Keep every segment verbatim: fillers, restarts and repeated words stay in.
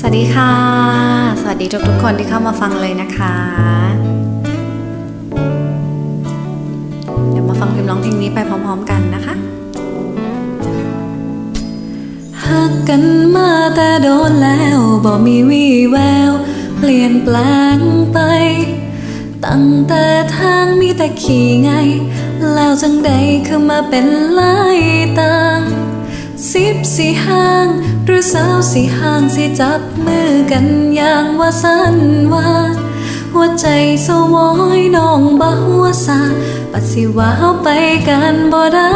วัสดีค่ะสวัสดีทุกๆคนที่เข้ามาฟังเลยนะคะเดี๋ยวมาฟังพิมพ์ร้องเพลงนี้ไปพร้อมๆกันนะคะหักกันมาแต่โดนแล้วบ่มีวี่แววเปลี่ยนแปลงไปตั้งแต่ทางมีแต่ขี่ไงแล้วจังใดคือมาเป็นลายต่างสิบสี่ห้างหรือสาวสี่ห้างสิจับมือกันอย่างว่าสันว่าหัวใจสวอยน้องบ่หัวซาปัดสิว่าเฮาไปกันบ่ได้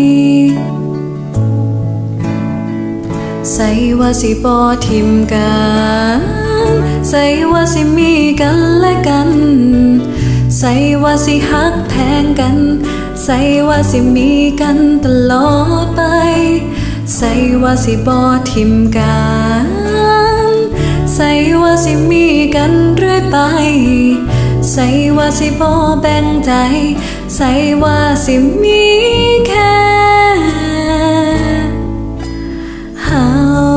ใส่ว่าสิบ่ทิมกันใส่ว่าสิมีกันและกันใส่ว่าสิฮักแพงกันใส่ว่าสิมีกันตลอดไปใส่ว่าสิบ่ทิมกันใส่ว่าสิมีกันเรื่อยไปใส่ว่าสิบ่แบ่งใจใส่ว่าสิมีแค่เฮา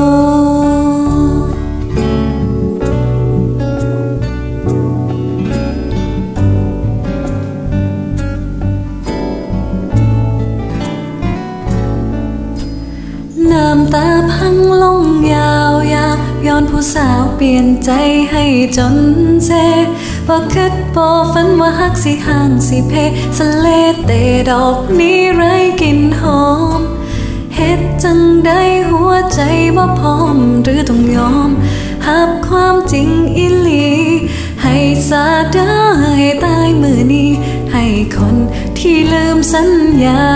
น้ำตาพังลงยาวยาวย้อนผู้สาวเปลี่ยนใจให้จนเซบ่คิดบ่ฝันว่าฮักสิห่างสิเพสะเลเตดอกนี้ไร้กลิ่นหอมเฮ็ดจังได้หัวใจบ่พร้อมหรือต้องยอมหับความจริงอีหลีให้สาได้ตายมือนี้ให้คนที่ลืมสัญญา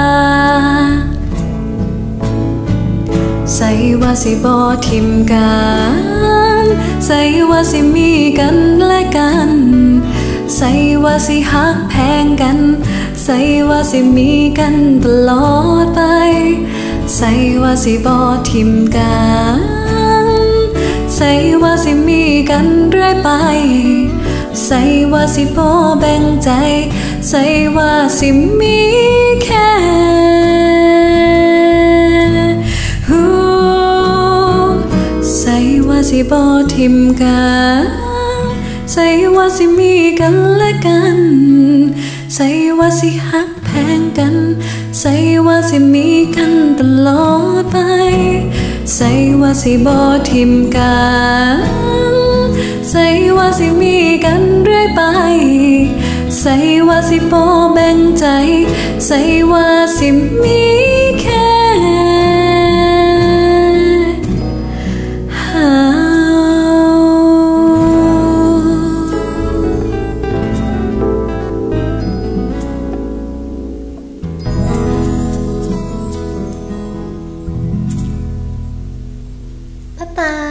ใส่ว่าสิบ่ทิมกันใส่ว่าสิมีกันและกันใส่ว่าสิฮักแพงกันใส่ว่าสิมีกันตลอดไปใส่ว่าสิบ่ทิมกันใส่ว่าสิมีกันเรื่อยไปใส่ว่าสิบ่แบ่งใจใส่ว่าสิมีแค่ใส่ว่าสิบ่ทิมกันใส่ว่าสิมีกันและกันใส่ว่าสิฮักแพงกันใส่ว่าสิมีกันตลอดไปใส่ว่าสิบ่ทิมกันใส่ว่าสิมีกันเรื่อยไปใส่ว่าสิบ่แบ่งใจใส่ว่าสิมีแค่บ๊ายบาย